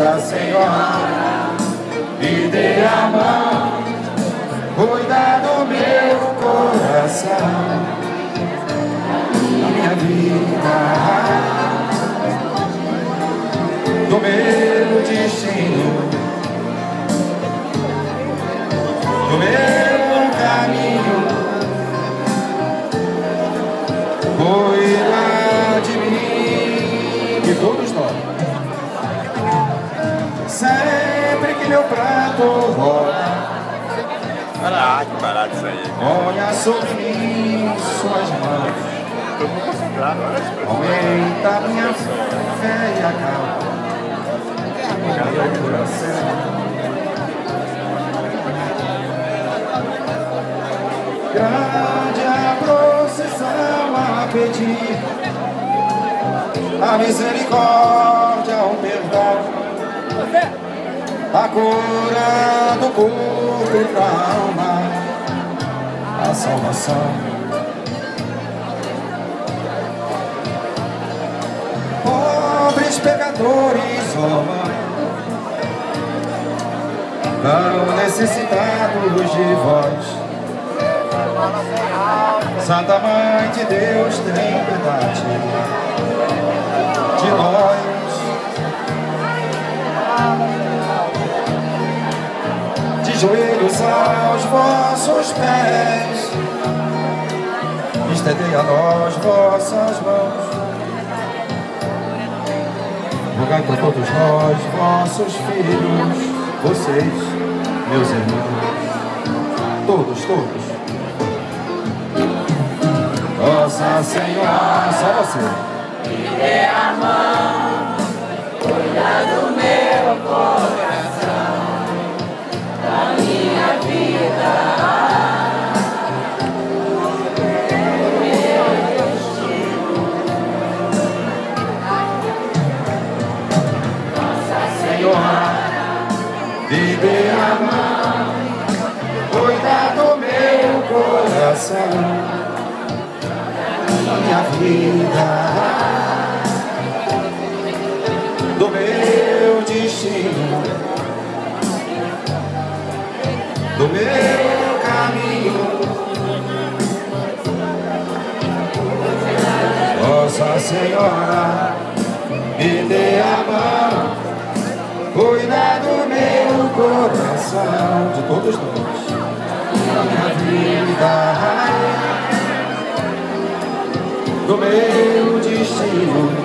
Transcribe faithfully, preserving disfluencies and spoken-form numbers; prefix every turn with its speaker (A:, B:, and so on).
A: Nossa Senhora, me dê a mão, cuida do meu coração, da minha vida, do meu destino, do meu caminho. Cuida de mim, de todos nós. Sempre que meu prato rola,
B: Ah, que parado isso aí.
A: olha sobre mim suas mãos.
B: Tô muito concentrado, olha isso.
A: Aumenta minha fé e acalma meu coração. Grande a procissão a pedir a misericórdia, o perdão, a cura do corpo e da alma, a salvação. Pobres pecadores, ó Mãe, tão necessitados de vós. Santa Mãe de Deus, tem piedade de nós. De joelhos aos vossos pés, estendei a nós vossas mãos. Rogai por todos nós, vossos filhos, vocês, meus irmãos, todos, todos. Nossa Senhora, só você.
C: Me dê a mão, cuida do meu coração, da minha vida, do meu destino. Nossa Senhora,
A: Me dê a mão, cuida do meu coração, da minha vida, do meu destino, do meu caminho. Nossa Senhora, me dê a mão, cuida do meu coração, de todos nós, da minha vida, do meu destino,